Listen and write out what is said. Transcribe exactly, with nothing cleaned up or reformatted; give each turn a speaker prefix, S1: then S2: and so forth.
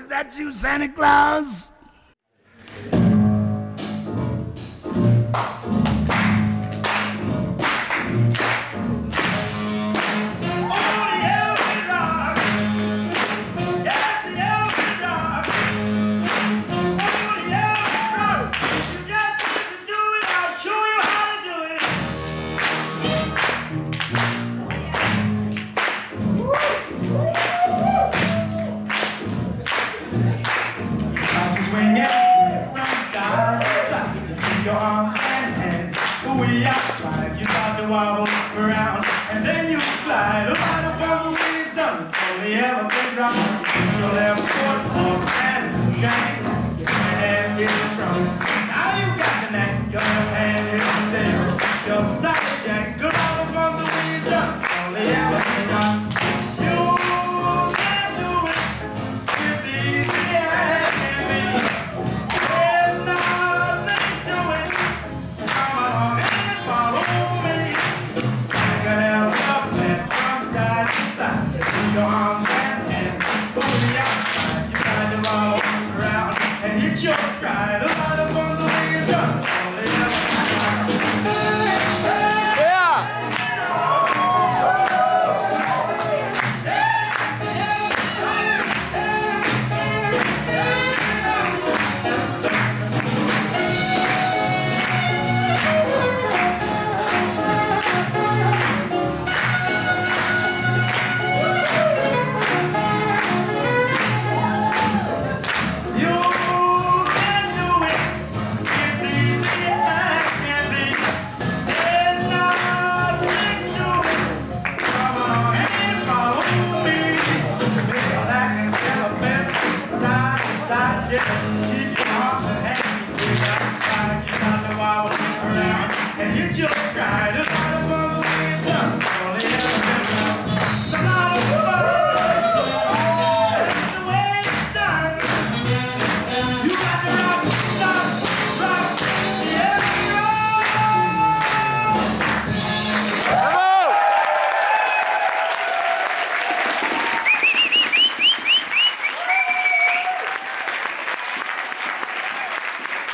S1: that you, Santa Claus?
S2: Swing it, swing from side to side. Just with your arms and hands. We outside, you start to wobble around, and then you fly. The final bubble is done. It's only elephant drop. You put your left foot on and shank. Your right hand hits the trunk. Now you got the neck. Your left hand hits the tail. Your side jack. The final bubble is done. It's only elephant drop. You can do it. It's easy as can be. Your arms and hands, over the outside, you try to roll around and hit your stride.